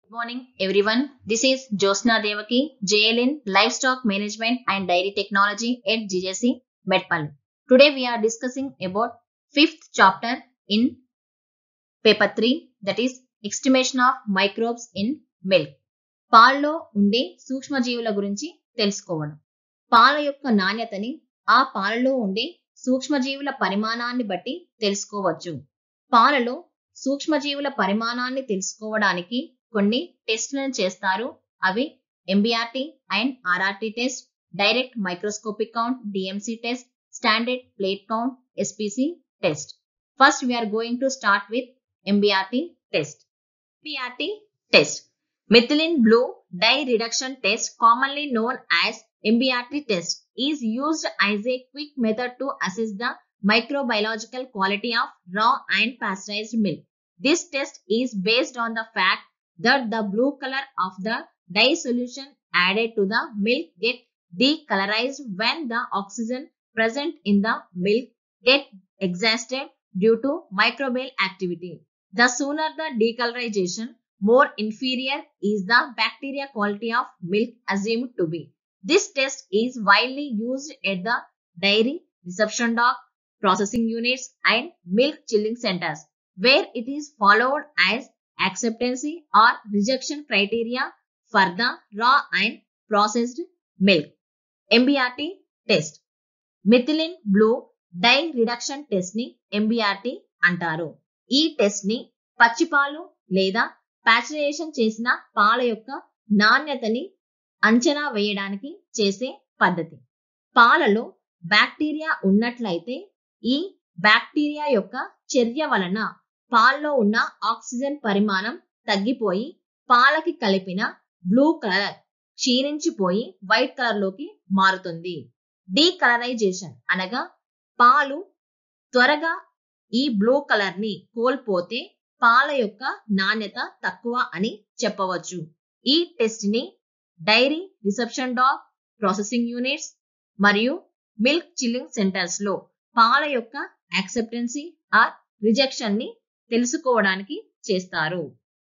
Good morning, everyone. This is Josna Devaki, JL in Livestock Management and Dairy Technology at GJC Medpalli. Today we are discussing about fifth chapter in paper 3, that is estimation of microbes in milk. పాలలో ఉండే సూక్ష్మజీవుల గురించి తెలుసుకోవడం. పాల యొక్క నాణ్యతని ఆ పాలలో ఉండే సూక్ష్మజీవుల పరిమాణాన్ని బట్టి తెలుసుకోవచ్చు. పాలలో సూక్ష్మజీవుల పరిమాణాన్ని తెలుసుకోవడానికి కొన్ని టెస్టులను చేస్తారు. అవి MBRT and RRT test, direct microscopic count DMC test, standard plate count SPC test. First we're going to start with MBRT test. MBRT test, methylene blue dye reduction test, commonly known as MBRT test, is used as a quick method to assess the microbiological quality of raw and pasteurized milk. This test is based on the fact that the blue color of the dye solution added to the milk get decolorized when the oxygen present in the milk get exhausted due to microbial activity. The sooner the decolorization, more inferior is the bacteria quality of milk assumed to be. This test is widely used at the dairy, reception dock, processing units and milk chilling centers, where it is followed as acceptance or rejection criteria for the raw and processed milk. MBRT test. Methylene blue dye reduction test ni MBRT అంటారు. ఈ test ని పచ్చిపాలు లేదా pasteurisation చేసిన పాల యొక్క నాణ్యతని అంచనా వేయడానికి చేసే పద్ధతి. పాలలో బ్యాక్టీరియా ఉన్నట్లయితే ఈ బ్యాక్టీరియా యొక్క చర్య వలన పాలలో ఉన్న ఆక్సిజన్ పరిమాణం తగ్గిపోయి పాలకి కలిపిన బ్లూ కలర్ క్షీణించిపోయి వైట్ కలర్ లోకి మారుతుంది. డీకలరైజేషన్ అనగా పాలు త్వరగా ఈ బ్లూ కలర్ ని కోల్పోతే పాల యొక్క నాణ్యత తక్కువ అని చెప్పవచ్చు. ఈ టెస్ట్ ని dairy, reception dock, processing units మరియు మిల్క్ చిల్లింగ్ సెంటర్స్ లో పాల యొక్క యాక్సెప్టెన్సీ ఆర్ రిజెక్షన్ ని తెలుసుకోవడానికి చేస్తారు.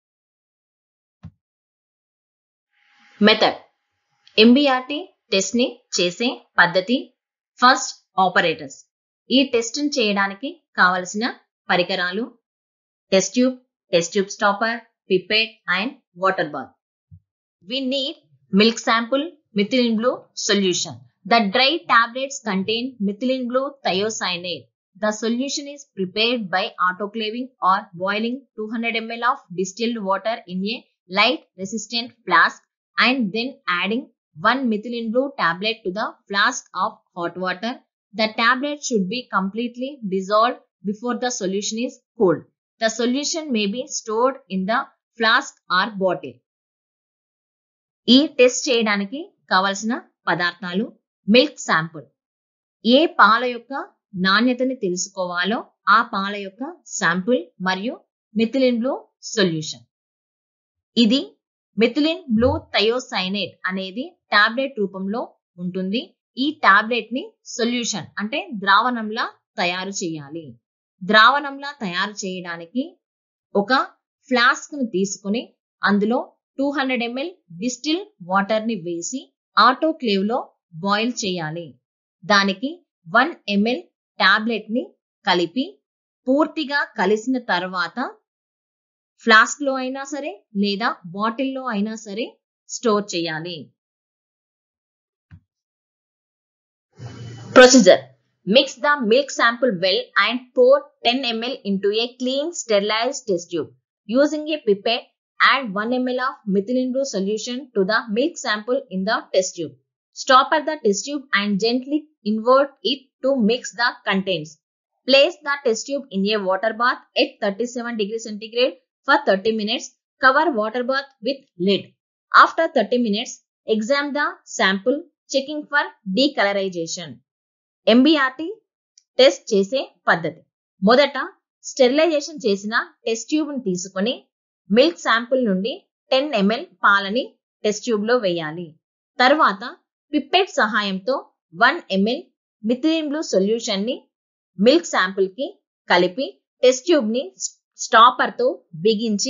మెథడ్. ఎంబీఆర్టీ టెస్ట్ ని చేసే పద్ధతి. First, operators. ఈ టెస్ట్ ని చేయడానికి కావలసిన పరికరాలు: test tube stopper, pipette and water bath. We need milk sample, methylene blue solution. The dry tablets contain methylene blue thiocyanate. The solution is prepared by autoclaving or boiling 200 ml of distilled water in a light resistant flask and then adding 1 methylene blue tablet to the flask of hot water. The tablet should be completely dissolved before the solution is cooled. The solution may be stored in the flask or bottle. ఈ test చేయడానికి కావలసిన పదార్థాలు: milk sample. ఏ పాల యొక్క నాణ్యతని తెలుసుకోవాలో ఆ పాల యొక్క శాంపుల్ మరియు మిథిలిన్ బ్లూ సొల్యూషన్. ఇది మిథిలిన్ బ్లూ థయోసైనేట్ అనేది టాబ్లెట్ రూపంలో ఉంటుంది. ఈ టాబ్లెట్ ని సొల్యూషన్ అంటే ద్రావణంలా తయారు చేయాలి. ద్రావణంలా తయారు చేయడానికి ఒక ఫ్లాస్క్ ను తీసుకుని అందులో 200 ml డిస్టిల్ వాటర్ ని వేసి ఆటోక్లేవ్ లో బాయిల్ చేయాలి. దానికి 1 ml టాబ్లెట్ ని కలిపి పూర్తిగా కలిసిన తర్వాత ఫ్లాస్క్ లో అయినా సరే లేదా బాటిల్లో అయినా సరే స్టోర్ చేయాలి. Procedure. Mix the milk sample well and pour 10 ml into a clean sterilized test tube. Using a pipette, add 1 ml of methylene blue solution to the milk sample in the test tube. Stopper the test tube and gently invert it to mix the contents. Place the test tube in a water bath at 37 degrees centigrade for 30 minutes. Cover water bath with lid. After 30 minutes, examine the sample, checking for decolorization. MBRT test చేసే పద్ధతి. మొదట sterilisation చేసిన test tube ని తీసుకుని milk sample నుండి 10 ml పాలని test tube లో వేయాలి. తర్వాత పిప్పెట్ సహాయంతో 1 ml మిథిలిన్ బ్లూ సొల్యూషన్ ని మిల్క్ శాంపుల్ కి కలిపి టెస్ట్ ట్యూబ్ ని స్టాపర్ తో బిగించి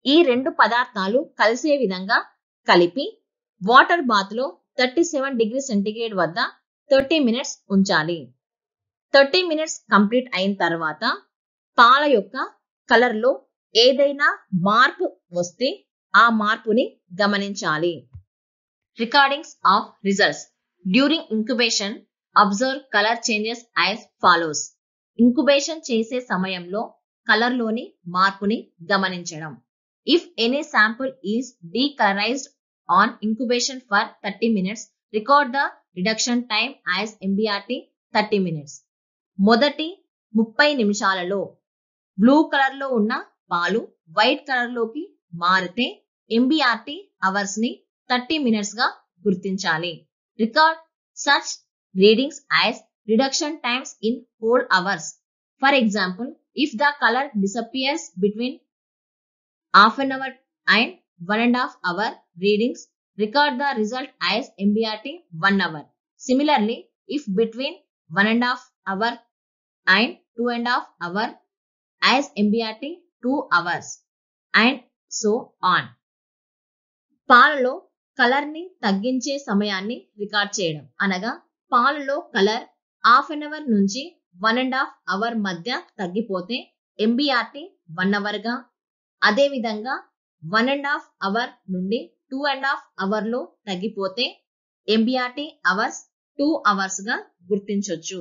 ఈ రెండు పదార్థాలు కలిసే విధంగా కలిపి వాటర్ బాత్ లో 37 డిగ్రీ సెంటీగ్రేడ్ వద్ద 30 మినిట్స్ ఉంచాలి. 30 మినిట్స్ కంప్లీట్ అయిన తర్వాత పాల యొక్క కలర్ లో ఏదైనా మార్పు వస్తే ఆ మార్పుని గమనించాలి. Recordings of results during incubation observe colour changes as follows. Incubation చేసే సమయంలో కలర్ లోని మార్పుని గమనించడం. If any sample is decolourised on incubation for 30 minutes record the reduction time as MBRT 30 minutes. మొదటి 30 నిమిషాలలో బ్లూ కలర్ లో ఉన్న పాలు వైట్ కలర్ లోకి మారితే ఎంబీఆర్టీ అవర్స్ ని 30 మినిట్స్ గా గుర్తించాలి. Record such readings as reduction times in whole hours. For example, if the color disappears between half an hour and 1.5 hour readings, record the result as MBRT 1 hour. Similarly, if between 1.5 hour and 2.5 hour as MBRT 2 hours and so on. పాలలో colour ని తగ్గించే సమయాన్ని record చేయడం అనగా పాలలో colour half an hour నుంచి 1.5 hour మధ్య తగ్గిపోతే ఎంబీఆర్టీ 1 hour గా, అదే విధంగా 1.5 hour నుండి 2.5 hour లో తగ్గిపోతే ఎంబీఆర్టీ అవర్స్ 2 hours గా గుర్తించొచ్చు.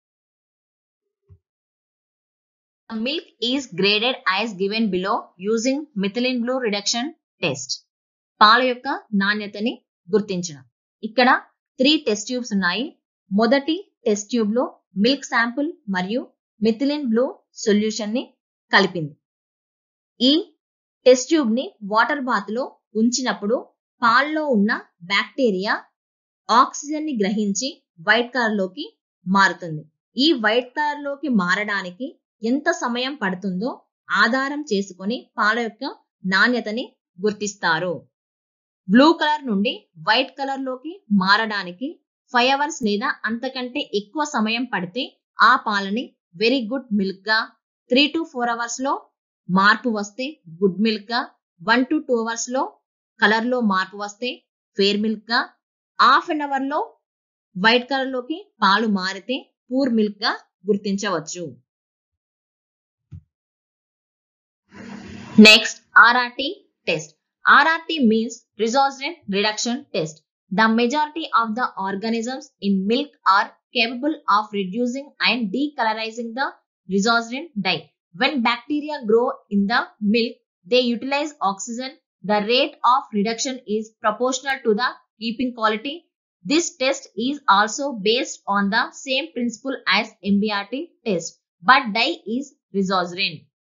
Milk is graded as given below using methylene blue reduction test. పాల యొక్క నాణ్యతని గుర్తించడం. ఇక్కడ 3 టెస్ట్ ట్యూబ్స్ ఉన్నాయి. మొదటి టెస్ట్ ట్యూబ్ లో మిల్క్ శాంపుల్ మరియు మిథిలిన్ బ్లూ సొల్యూషన్ ని కలిపింది. ఈ టెస్ట్ ట్యూబ్ ని వాటర్ బాత్ లో ఉంచినప్పుడు పాల్లో ఉన్న బ్యాక్టీరియా ఆక్సిజన్ ని గ్రహించి వైట్ కలర్ లోకి మారుతుంది. ఈ వైట్ కలర్ లోకి మారడానికి ఎంత సమయం పడుతుందో ఆధారం చేసుకొని పాల యొక్క నాణ్యతని గుర్తిస్తారు. బ్లూ కలర్ నుండి వైట్ కలర్ లోకి మారడానికి 5 hours లేదా అంతకంటే ఎక్కువ సమయం పడితే ఆ పాలని వెరీ గుడ్ మిల్క్ గా, 3 to 4 hours లో మార్పు వస్తే గుడ్ మిల్క్ గా, 1 to 2 hours లో కలర్ లో మార్పు వస్తే ఫెయిర్ మిల్క్ గా, హాఫ్ అన్ అవర్ లో వైట్ కలర్ లోకి పాలు మారితే పూర్ మిల్క్ గా గుర్తించవచ్చు. Next RRT test. RRT means resorption reduction test. The majority of the organisms in milk are capable of reducing and decolorizing the resorption dye. When bacteria grow in the milk, they utilize oxygen. The rate of reduction is proportional to the keeping quality. This test is also based on the same principle as MBRT test, but dye is resorption.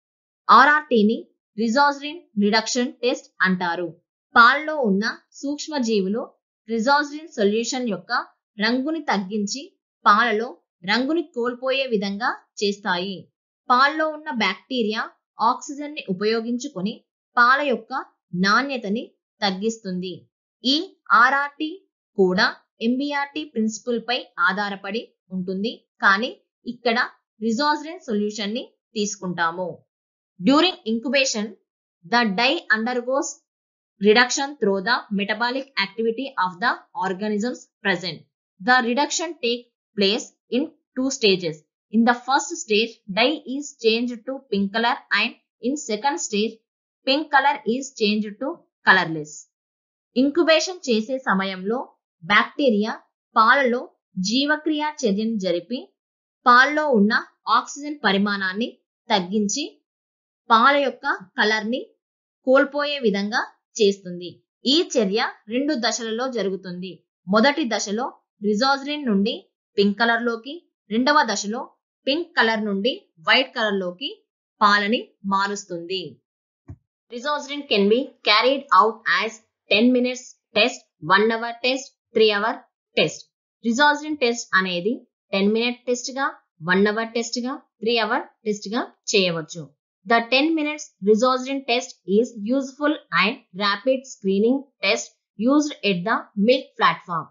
RRT ni resazurin reduction test అంటారు. పాల్లో ఉన్న సూక్ష్మజీవులు రిజార్జిన్ solution యొక్క రంగుని తగ్గించి పాలలో రంగుని కోల్పోయే విధంగా చేస్తాయి. పాల్లో ఉన్న బ్యాక్టీరియా ఆక్సిజన్ ని ఉపయోగించుకొని పాల యొక్క నాణ్యతని తగ్గిస్తుంది. ఈ RRT కూడా MBRT ప్రిన్సిపల్ పై ఆధారపడి ఉంటుంది, కానీ ఇక్కడ రిజార్జిన్ సొల్యూషన్ ని తీసుకుంటాము. During incubation, the dye undergoes reduction through the metabolic activity of the organisms present. The reduction takes place in 2 stages. In the first stage, dye is changed to pink color, and in second stage, pink color is changed to colorless. Incubation చేసే సమయంలో bacteria పాలలో జీవక్రియ చర్యను జరిపి పాలలో ఉన్న oxygen పరిమాణాన్ని తగ్గించి పాల యొక్క కలర్ ని కోల్పోయే విధంగా చేస్తుంది. ఈ చర్య 2 దశలలో జరుగుతుంది. మొదటి దశలో రిజార్జిన్ నుండి పింక్ కలర్ లోకి, రెండవ దశలో పింక్ కలర్ నుండి వైట్ కలర్ లోకి పాలని మారుస్తుంది. Resazurin can be carried out as 10 minutes test, 1 hour test, 3 hour test. Resazurin test అనేది 10 minute టెస్ట్ గా, 1 hour టెస్ట్ గా, 3 hour టెస్ట్ గా చేయవచ్చు. The 10 minutes resorption test is useful and rapid screening test used at the milk platform.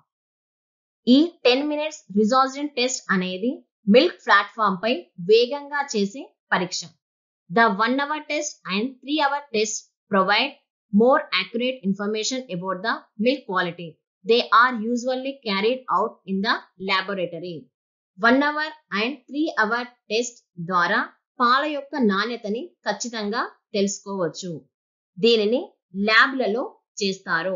ఈ 10 minutes resorption test అనేది milk platform పై వేగంగా చేసే పరీక్ష. The 1 hour test and 3 hour test provide more accurate information about the milk quality. They are usually carried out in the laboratory. 1 hour and 3 hour test ద్వారా పాల యొక్క నాణ్యతని ఖచ్చితంగా తెలుసుకోవచ్చు. దీనిని ల్యాబ్లలో చేస్తారు.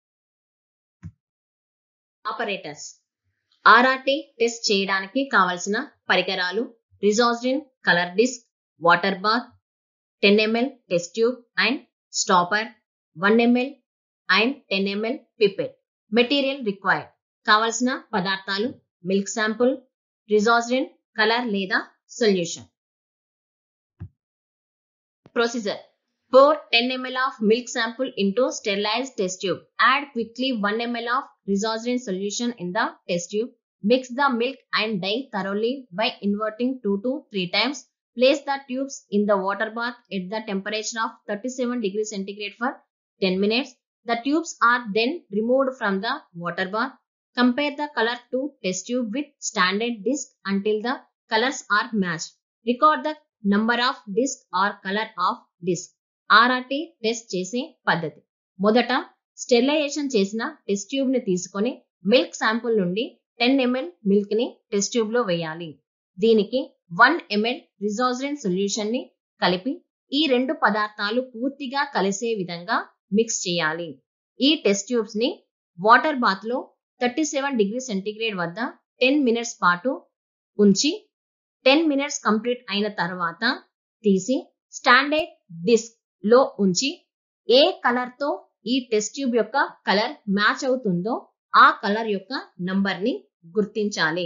ఆపరేటర్స్ ఆర్ఆర్టీ టెస్ట్ చేయడానికి కావలసిన పరికరాలు resazurin colour disc, water bath, 10 ml test tube and stopper, 1 ml and 10 ml pipette. Material required కావలసిన పదార్థాలు మిల్క్ శాంపుల్, రిజాజ్రిన్ కలర్ లేదా solution. Procedure pour 10 ml of milk sample into sterilized test tube. Add quickly 1 ml of Resorgin solution in the test tube. Mix the milk and dye thoroughly by inverting 2 to 3 times. Place the tubes in the water bath at the temperature of 37 degrees centigrade for 10 minutes. The tubes are then removed from the water bath. Compare the color to test tube with standard disc until the colors are matched. Record the number of disc or color of disc. RRT test చేసే పద్ధతి. మొదట sterilisation చేసిన test tube ని తీసుకొని milk sample నుండి 10 ml milk ని test tube లో వేయాలి. దీనికి 1 ml రిజాజ్రిన్ సొల్యూషన్ ని కలిపి ఈ రెండు పదార్థాలు పూర్తిగా కలిసే విధంగా మిక్స్ చేయాలి. ఈ టెస్ట్ ట్యూబ్స్ ని వాటర్ బాత్ లో 37 డిగ్రీ సెంటీగ్రేడ్ వద్ద 10 మినిట్స్ పాటు ఉంచి 10 మినిట్స్ కంప్లీట్ అయిన తర్వాత తీసి స్టాండర్డ్ డిస్క్ లో ఉంచి ఏ కలర్ తో ఈ టెస్ట్ ట్యూబ్ యొక్క కలర్ మ్యాచ్ అవుతుందో ఆ కలర్ యొక్క నంబర్ ని గుర్తించాలి.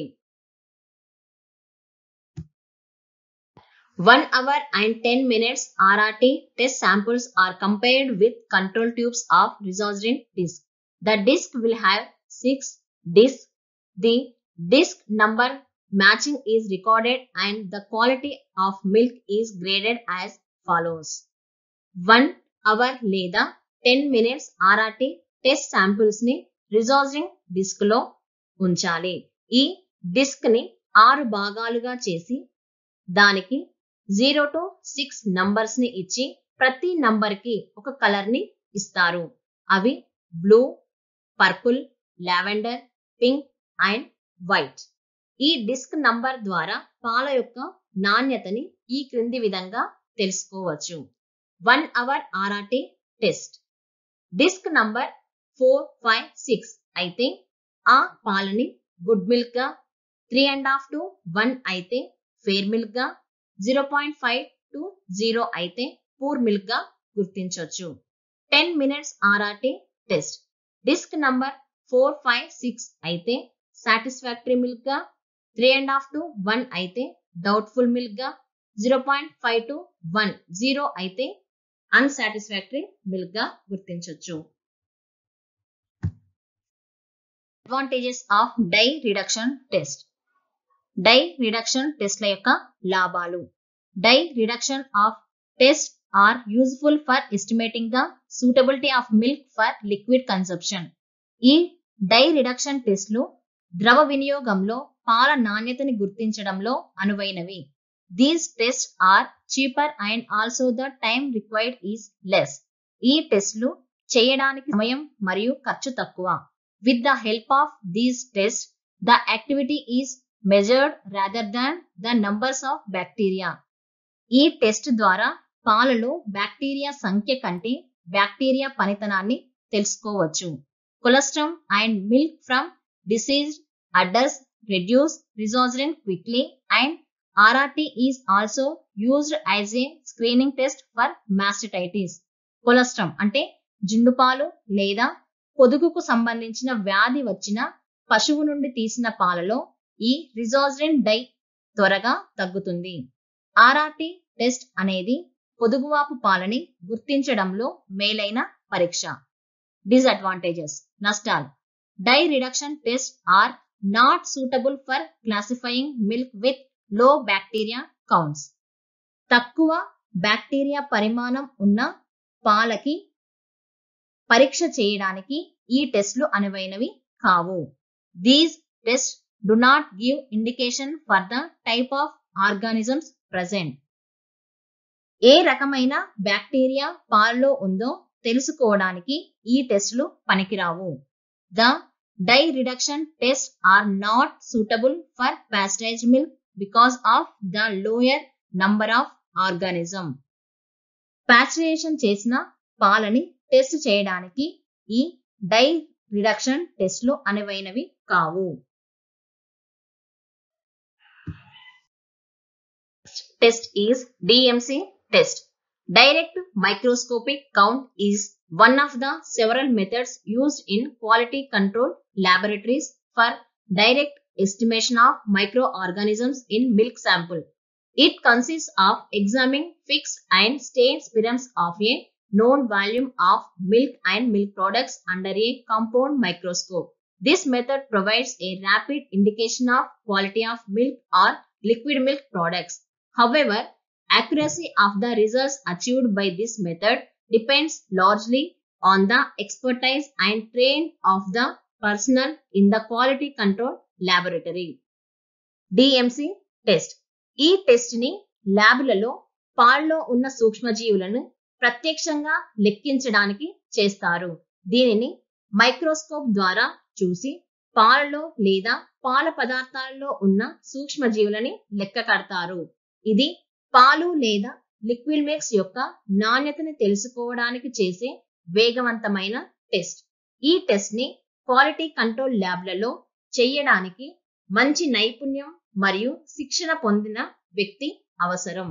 1 hour and 10 minutes RRT test samples are compared with control tubes of Resorgin disc. The disc will have 6 discs. The disc number matching is recorded and the quality of milk is graded as follows. 1 hour లేదా 10 minutes RRT test samples ని రిజాజ్రిన్ disc లో ఉంచాలి. ఈ disc ని 6 భాగాలుగా చేసి దానికి 0 to 6 numbers ని ఇచ్చి ప్రతి నంబర్ కి ఒక కలర్ ని ఇస్తారు. అవి blue, purple, lavender, pink and white. ఈ డిస్క్ నంబర్ ద్వారా పాల యొక్క నాణ్యతని ఈ క్రింది విధంగా తెలుసుకోవచ్చు. 1 hour RRT test. Disc number 4, 5, 6 అయితే ఆ పాలని గుడ్ మిల్క్ గా, 3.5 to 1 అయితే ఫెయిర్ మిల్క్ గా, 0.5 to 0 అయితే పూర్ మిల్క్ గా గుర్తించవచ్చు. 10 minutes RRT test. Disc number 4, 5, 6 అయితే సాటిస్ఫాక్టరీ మిల్క్ గా, 3.5 to 1 అయితే డౌట్ఫుల్ మిల్క్ గా, 0.5 to 1 0 అయితే అన్సాటిస్ఫాక్టరీ మిల్క్ గా గుర్తించవచ్చు. Advantages of dye reduction test. Dye reduction టెస్ట్ల యొక్క లాభాలు. Dye reduction of test are useful for estimating the suitability of milk for liquid consumption. ఈ డై రిడక్షన్ టెస్ట్లు ద్రవ వినియోగంలో పాల నాణ్యతని గుర్తించడంలో అనువైనవి. These tests are cheaper and also the time required is less. ఈ టెస్ట్లు చేయడానికి సమయం మరియు ఖర్చు తక్కువ. With the help of these tests, the activity is measured rather than the numbers of bacteria. ఈ టెస్ట్ ద్వారా పాలలో బ్యాక్టీరియా సంఖ్య కంటే బ్యాక్టీరియా పనితనాన్ని తెలుసుకోవచ్చు. Colostrum and milk from diseased udders reduce Resorgin quickly and RRT is also used as a screening test for mastitis. కొలెస్ట్రామ్ అంటే జిండుపాలు లేదా పొదుగుకు సంబంధించిన వ్యాధి వచ్చిన పశువు నుండి తీసిన పాలలో ఈ రిజాజ్రిన్ డై త్వరగా తగ్గుతుంది. ఆర్ఆర్టీ టెస్ట్ అనేది పొదుగువాపు పాలని గుర్తించడంలో మేలైన పరీక్ష. డిసడ్వాంటేజెస్ నష్టాలు. Dye reduction test are not suitable for classifying milk with low bacteria counts. తక్కువ బ్యాక్టీరియా పరిమాణం ఉన్న పాలకి పరీక్ష చేయడానికి ఈ టెస్ట్లు అనువైనవి కావు. These test do not give indication for the type of organisms present. ఏ రకమైన బ్యాక్టీరియా పాలలో ఉందో తెలుసుకోవడానికి ఈ టెస్టులు పనికిరావు. The dye reduction test are not suitable for pasteurised milk because of the lower number of organism. Pasteurisation చేసిన పాలని టెస్ట్ చేయడానికి ఈ డై రిడక్షన్ టెస్టులు అనువైనవి కావు. Test is DMC test. Direct microscopic count is one of the several methods used in quality control laboratories for direct estimation of microorganisms in milk sample. It consists of examining fixed and stained spirums of a known volume of milk and milk products under a compound microscope. This method provides a rapid indication of quality of milk or liquid milk products. However, accuracy of the results achieved by this method depends largely on the expertise and training of the personnel in the quality control laboratory. DMC test. ఈ test ని ల్యాబ్లలో పాలలో ఉన్న సూక్ష్మజీవులను ప్రత్యక్షంగా లెక్కించడానికి చేస్తారు. దీనిని microscope ద్వారా చూసి పాలలో లేదా పాల పదార్థాలలో ఉన్న సూక్ష్మజీవులని లెక్క కడతారు. ఇది పాలు లేదా లిక్విడ్ మిల్క్స్ యొక్క నాణ్యతని తెలుసుకోవడానికి చేసే వేగవంతమైన టెస్ట్. ఈ టెస్ట్ ని క్వాలిటీ కంట్రోల్ ల్యాబ్లలో చేయడానికి మంచి నైపుణ్యం మరియు శిక్షణ పొందిన వ్యక్తి అవసరం.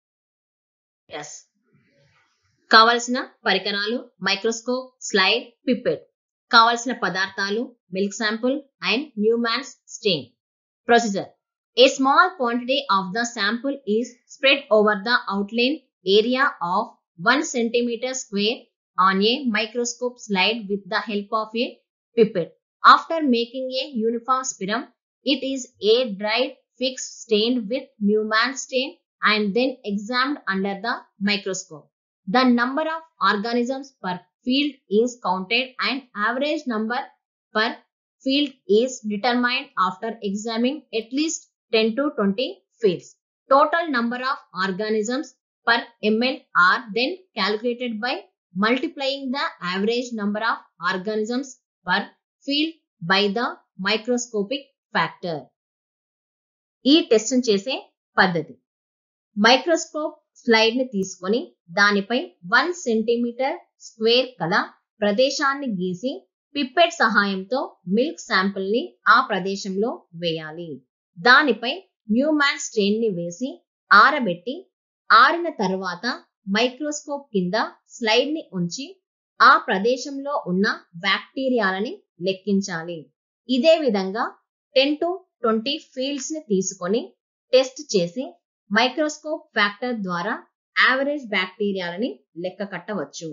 కావలసిన పరికరాలు మైక్రోస్కోప్, స్లైడ్, పిపెట్. కావలసిన పదార్థాలు milk sample and Newman's stain. Procedure. A small quantity of the sample is spread over the outline area of 1 cm square on a microscope slide with the help of a pipette. After making a uniform spirum, it is air-dried, fixed, stained with Newman stain and then examined under the microscope. The number of organisms per field is counted and average number per field is determined after examining at least 10 to 20 fields. Total number of organisms per ml are then calculated by multiplying the average number of organisms per field by the microscopic factor. ఈ test చేసే పద్ధతి. Microscope slide ని తీసుకొని దానిపై 1 centimetre square కల ప్రదేశాన్ని గీసి pipette సహాయంతో మిల్క్ శాంపిల్ ని ఆ ప్రదేశంలో వేయాలి. దానిపై న్యూమాన్ స్టెయిన్ ని వేసి ఆరబెట్టి ఆరిన తర్వాత మైక్రోస్కోప్ కింద స్లైడ్ ని ఉంచి ఆ ప్రదేశంలో ఉన్న బ్యాక్టీరియాలని లెక్కించాలి. ఇదే విధంగా 10 to 20 ఫీల్డ్స్ ని తీసుకొని టెస్ట్ చేసి మైక్రోస్కోప్ ఫ్యాక్టర్ ద్వారా యావరేజ్ బ్యాక్టీరియాలని లెక్క కట్టవచ్చు.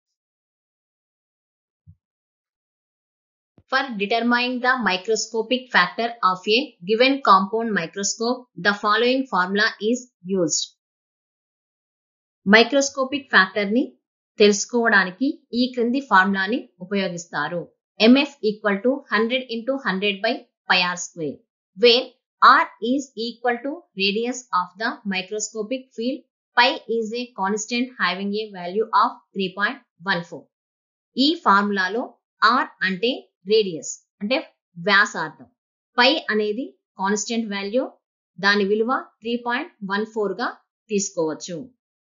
For determining the microscopic factor of a given compound microscope, the following formula is used. Microscopic factor ని తెలుసుకోవడానికి ఈ క్రింది ఫార్ములాని ఉపయోగిస్తారు. MF equal to 100 into 100 by pi r square, where R is equal to radius of the microscopic field, pi is a constant having a value of 3.14. ఈ ఫార్ములాలో R అంటే radius అంటే వ్యాసార్థం, పై అనేది కాన్స్టెంట్ వాల్యూ, దాని విలువ 3.14 గా తీసుకోవచ్చు.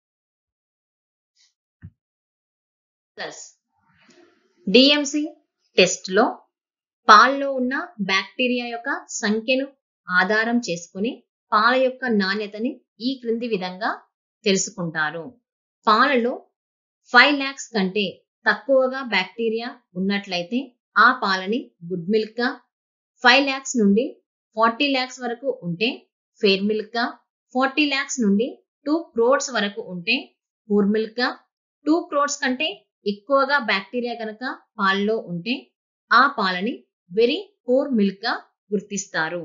డిఎంసి టెస్ట్ లో పాలలో ఉన్న బ్యాక్టీరియా యొక్క సంఖ్యను ఆధారం చేసుకుని పాల యొక్క నాణ్యతని ఈ క్రింది విధంగా తెలుసుకుంటారు. పాలలో 5 lakhs కంటే తక్కువగా బ్యాక్టీరియా ఉన్నట్లయితే ఆ పాలని గుడ్ మిల్క్ గా, 5 lakhs నుండి 40 lakhs వరకు ఉంటే ఫెయిర్ మిల్క్ గా, 40 lakhs నుండి 2 crores వరకు ఉంటే పూర్ మిల్క్ గా, 2 crores కంటే ఎక్కువగా బ్యాక్టీరియా కనుక పాలలో ఉంటే ఆ పాలని వెరీ పూర్ మిల్క్ గా గుర్తిస్తారు.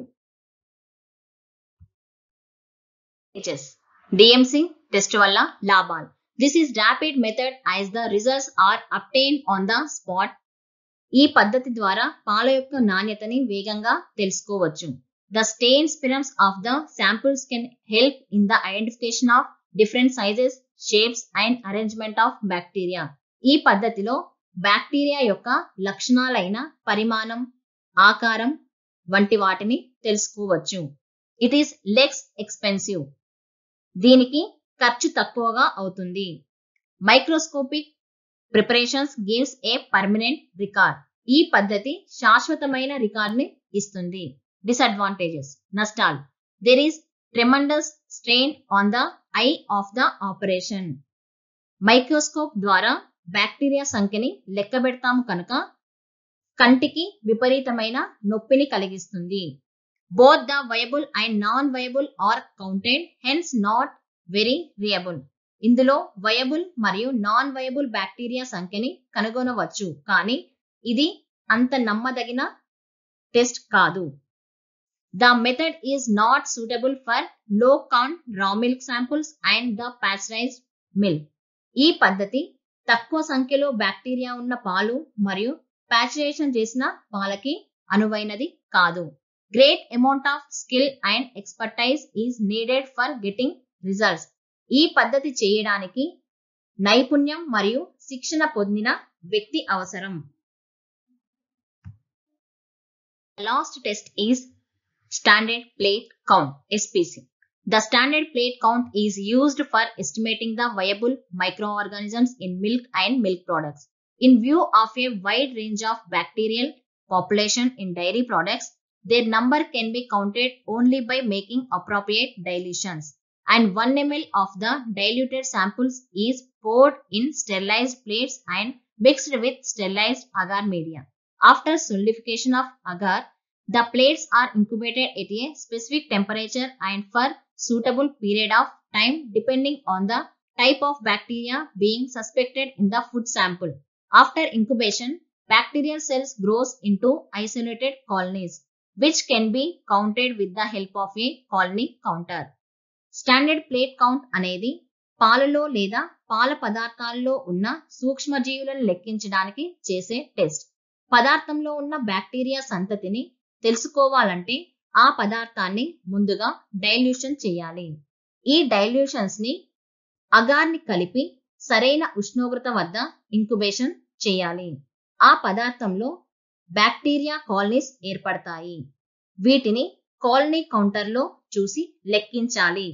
డిఎంసి టెస్ట్ వల్ల లాభాలు. This is rapid method as the results are obtained on the spot. ఈ పద్ధతి ద్వారా పాల యొక్క నాణ్యతని వేగంగా తెలుసుకోవచ్చు. The stain spirums of the samples can help in the identification of different sizes, shapes and arrangement of bacteria. ఈ పద్ధతిలో బ్యాక్టీరియా యొక్క లక్షణాలైన పరిమాణం, ఆకారం వంటి వాటిని తెలుసుకోవచ్చు. It is less expensive. దీనికి ఖర్చు తక్కువగా అవుతుంది. Microscopic preparations gives a permanent record. ఈ పద్ధతి శాశ్వతమైన రికార్డ్ని ఇస్తుంది. డిసడ్వాంటేజెస్, నష్టాలు. There is tremendous strain on the eye of the operation. Microscope ద్వారా బ్యాక్టీరియా సంఖ్యని లెక్క పెడతాము కనుక కంటికి విపరీతమైన నొప్పిని కలిగిస్తుంది. Both the viable and non viable are counted, hence not very reliable. ఇందులో వయబుల్ మరియు నాన్ వయబుల్ బ్యాక్టీరియా సంఖ్యని కనుగొనవచ్చు, కానీ ఇది అంత నమ్మదగిన టెస్ట్ కాదు. The method is not suitable for low count raw milk samples and the pasteurized milk. ఈ పద్ధతి తక్కువ సంఖ్యలో బ్యాక్టీరియా ఉన్న పాలు మరియు ప్యాస్చరైజేషన్ చేసిన పాలకి అనువైనది కాదు. Great amount of skill and expertise is needed for getting results. ఈ పద్ధతి చేయడానికి నైపుణ్యం మరియు శిక్షణ పొందిన వ్యక్తి అవసరం. Last test is Standard Plate Count (SPC). The standard plate count is used for estimating the viable microorganisms in milk and milk products. In view of a wide range of bacterial population in dairy products, their number can be counted only by making appropriate dilutions, and 1 ml of the diluted samples is poured in sterilized plates and mixed with sterilized agar media. After solidification of agar, the plates are incubated at a specific temperature and for suitable period of time depending on the type of bacteria being suspected in the food sample. After incubation, bacterial cells grows into isolated colonies, which can be counted with the help of a colony counter. Standard plate count అనేది పాలలో లేదా పాల పదార్థాల్లో ఉన్న సూక్ష్మజీవులను లెక్కించడానికి చేసే test. పదార్థంలో ఉన్న బ్యాక్టీరియా సంతతిని తెలుసుకోవాలంటే ఆ పదార్థాన్ని ముందుగా డైల్యూషన్ చేయాలి. ఈ డైల్యూషన్స్ ని అగార్ని కలిపి సరైన ఉష్ణోగ్రత వద్ద ఇంక్యుబేషన్ చేయాలి. ఆ పదార్థంలో బ్యాక్టీరియా కాలనీస్ ఏర్పడతాయి. వీటిని కాలనీ కౌంటర్లో చూసి లెక్కించాలి.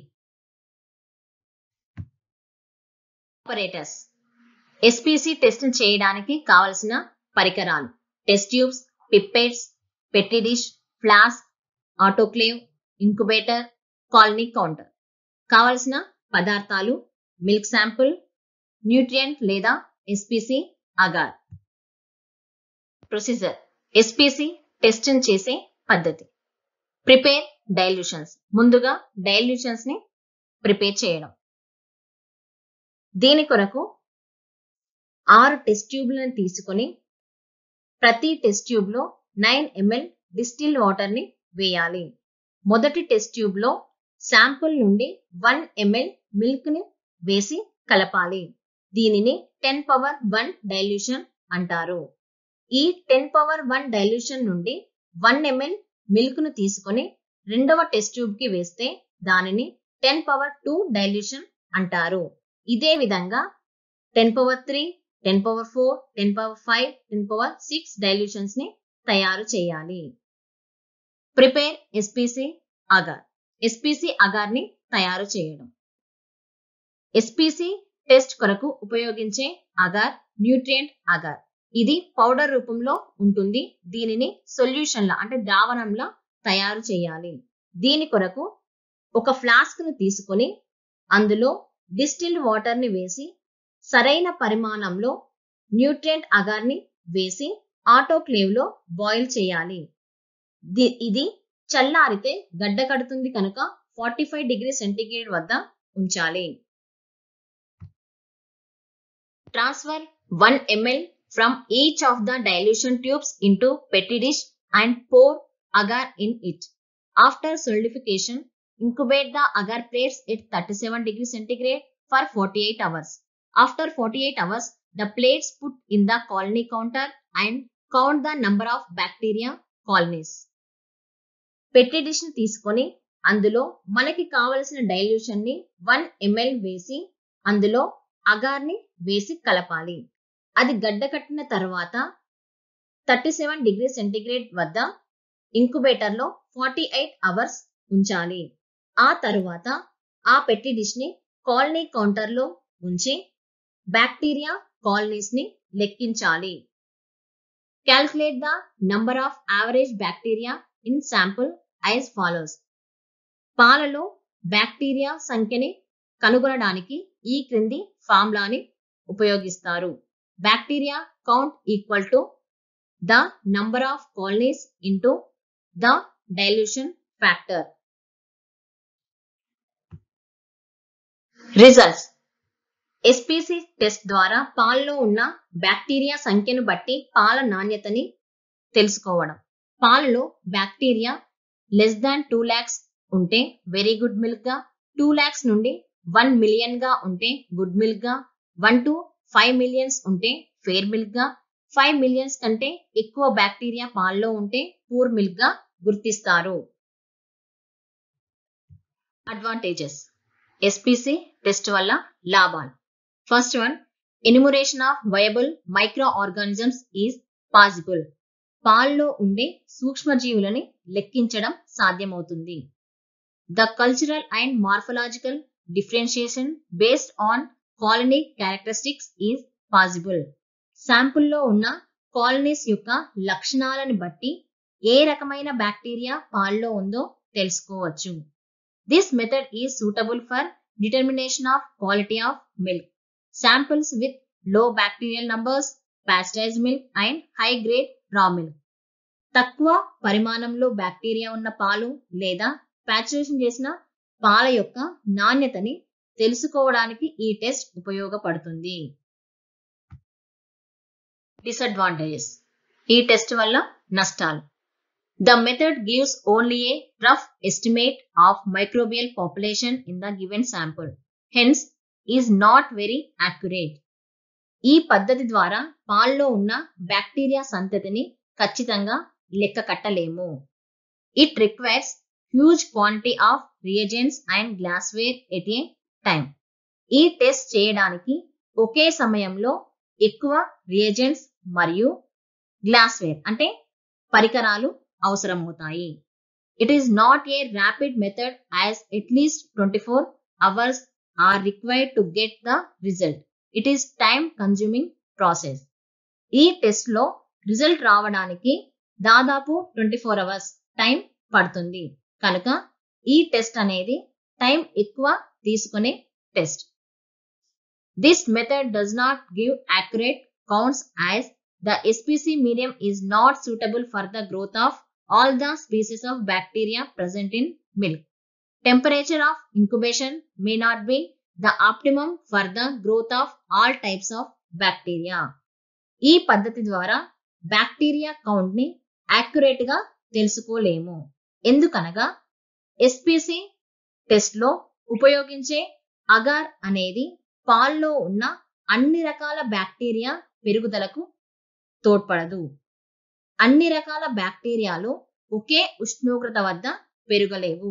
ఆపరేటర్స్. ఎస్పీసీ టెస్ట్ చేయడానికి కావలసిన పరికరాలు: test tubes, pipettes, petri dish, flask, autoclave, incubator, colony counter. కావలసిన పదార్థాలు: మిల్క్ శాంపుల్, న్యూట్రియంట్ లేదా SPC agar. Procedure. SPC test చేసే పద్ధతి. Prepare dilutions. ముందుగా డైల్యూషన్స్ ని ప్రిపేర్ చేయడం. దీని కొరకు 6 టెస్ట్ ట్యూబ్లను తీసుకొని ప్రతి టెస్ట్ ట్యూబ్ లో 9 ml డిస్టిల్డ్ వాటర్ ని వేయాలి. మొదటి టెస్ట్ ట్యూబ్ లో శాంపుల్ నుండి 1 ml మిల్క్ ని వేసి కలపాలి. దీనిని 10⁻1 డైల్యూషన్ అంటారు. ఈ 10⁻1 డైల్యూషన్ నుండి 1 ml మిల్క్ ను తీసుకొని రెండవ టెస్ట్ ట్యూబ్ కి వేస్తే దానిని 10⁻2 డైల్యూషన్ అంటారు. ఇదే విధంగా 10⁻3, 10⁻4, 10⁻5, 10⁻6 డైల్యూషన్స్ ని తయారు చేయాలి. Prepare SPC agar. SPC agar ని తయారు చేయడం. ఎస్పీసీ టెస్ట్ కొరకు ఉపయోగించే అగార్ న్యూట్రియంట్ అగార్. ఇది పౌడర్ రూపంలో ఉంటుంది. దీనిని సొల్యూషన్ల అంటే ద్రావణంలా తయారు చేయాలి. దీని కొరకు ఒక ఫ్లాస్క్ ను తీసుకొని అందులో డిస్టిల్డ్ వాటర్ ని వేసి సరైన పరిమాణంలో న్యూట్రియంట్ అగార్ ని వేసి ఆటోక్లేవ్ లో బాయిల్ చేయాలి. ఇది చల్లారితే గడ్డ కడుతుంది కనుక 45 డిగ్రీ సెంటీగ్రేడ్ వద్ద ఉంచాలి. Transfer 1 ml from each of the dilution tubes into petri dish and pour agar in it. After solidification, incubate the agar plates at 37 degrees centigrade for 48 hours. After 48 hours, the plates put in the colony counter and count the number of bacteria colonies. Petri dish ని తీసుకొని అందులో మనకి కావలసిన dilution ని 1 ml వేసి అందులో అగార్ని వేసి కలపాలి. అది గడ్డకట్టిన తర్వాత 37 డిగ్రీ సెంటీగ్రేడ్ వద్ద ఇంక్యుబేటర్లో 48 అవర్స్ ఉంచాలి. ఆ తరువాత ఆ పెట్టి డిష్ని కాలనీ కౌంటర్లో ఉంచి బ్యాక్టీరియా కాలనీస్ని లెక్కించాలి. Calculate the number of average bacteria in sample as follows. పాలలో బ్యాక్టీరియా సంఖ్యని కనుగొనడానికి ఈ క్రింది ఫార్ములాని ఉపయోగిస్తారు. Bacteria count equal to the number of colonies into the dilution factor. Results. SPC test ద్వారా పాలలో ఉన్న బ్యాక్టీరియా సంఖ్యను బట్టి పాల నాణ్యతని తెలుసుకోవడం. పాలలో బ్యాక్టీరియా లెస్ దాన్ 2 lakhs ఉంటే వెరీ గుడ్ మిల్క్ గా, 2 lakhs నుండి 1 million గా ఉంటే గుడ్ మిల్క్ గా, 1 to 5 millions ఉంటే ఫెయిర్ మిల్క్ గా, 5 millions కంటే ఎక్కువ బ్యాక్టీరియా పాలలో ఉంటే పూర్ మిల్క్ గా గుర్తిస్తారు. అడ్వాంటేజెస్. SPC టెస్ట్ వల్ల లాభాలు. First one, enumeration of viable micro organisms is possible. పాల్లో ఉండే సూక్ష్మజీవులని లెక్కించడం సాధ్యమవుతుంది. The cultural and morphological differentiation based on colony characteristics is possible. శాంపుల్లో ఉన్న కాలనీస్ యొక్క లక్షణాలను బట్టి ఏ రకమైన బ్యాక్టీరియా పాల్లో ఉందో తెలుసుకోవచ్చు. This method is suitable for determination of quality of milk. Samples with low bacterial numbers, pasteurized milk and high grade raw milk. తక్కువ పరిమాణంలో బ్యాక్టీరియా ఉన్న పాలు లేదా ప్యాస్చరైజేషన్ చేసిన పాల యొక్క నాణ్యతని తెలుసుకోవడానికి ఈ టెస్ట్ ఉపయోగపడుతుంది. డిసడ్వాంటేజెస్. ఈ టెస్ట్ వల్ల నష్టాలు. The method gives only a rough estimate of microbial population in the given sample. Hence, is not very accurate. ఈ పద్ధతి ద్వారా పాల్లో ఉన్న బ్యాక్టీరియా సంతతిని ఖచ్చితంగా లెక్క కట్టలేము. It requires huge quantity of reagents and glassware at a time. ఈ test చేయడానికి ఒకే సమయంలో ఎక్కువ రియేజెంట్స్ మరియు గ్లాస్వేర్ అంటే పరికరాలు అవసరమవుతాయి. It is not a rapid method as at least 24 hours are required to get the result. It is time consuming process. ఈ టెస్ట్ లో రిజల్ట్ రావడానికి దాదాపు 24 hours టైం పడుతుంది. కనుక ఈ టెస్ట్ అనేది టైం ఎక్కువ తీసుకునే test. This method does not give accurate counts as the SPC medium is not suitable for the growth of all the species of bacteria present in milk. Temperature of incubation may not be the optimum for the growth of all types of bacteria. ఈ పద్ధతి ద్వారా bacteria count ని accurate గా తెలుసుకోలేము. ఎందుకనగా SPC test లో ఉపయోగించే agar అనేది పాల్లో ఉన్న అన్ని రకాల బ్యాక్టీరియా పెరుగుదలకు తోడ్పడదు. అన్ని రకాల బ్యాక్టీరియాలు ఒకే ఉష్ణోగ్రత వద్ద పెరగలేవు.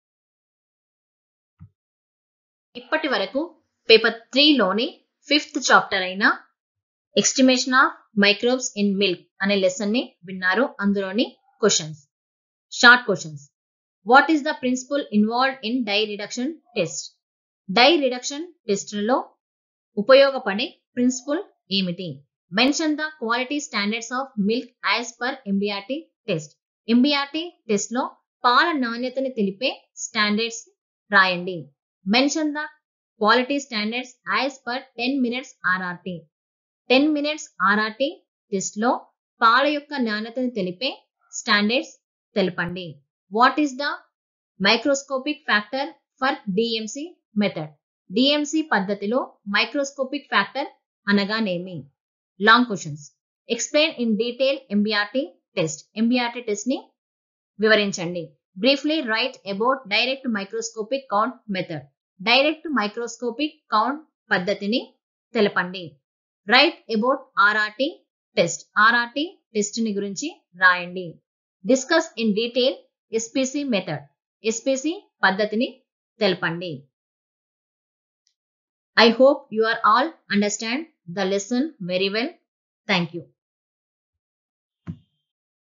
ఇప్పటి వరకు పేపర్ 3లోని 5th చాప్టర్ అయిన estimation of microbes in milk అనే లెసన్ ని విన్నారు. అందులోని questions. Short questions. What is the principle involved in dye reduction test? Dye reduction టెస్ట్లో ఉపయోగపడే ప్రిన్సిపల్ ఏమిటి? Mention the quality standards of milk as per MBRT test. MBRT test లో పాల నాణ్యతని తెలిపే స్టాండర్డ్స్ రాయండి. Mention the quality standards as per 10 minutes RRT. 10 minutes RRT test లో పాల యొక్క నాణ్యతని తెలిపే స్టాండర్డ్స్ తెలపండి. What is the microscopic factor for DMC method? DMC పద్ధతిలో మైక్రోస్కోపిక్ ఫ్యాక్టర్ అనగానేమి? Long questions. Explain in detail MBRT test. MBRT test ని వివరించండి. Briefly write about direct microscopic count method. Direct microscopic count పద్ధతిని తెలపండి. Write about RRT test. RRT test ని గురించి రాయండి. Discuss in detail SPC method. SPC పద్ధతిని తెలపండి. I hope you are all understand the lesson very well. Thank you.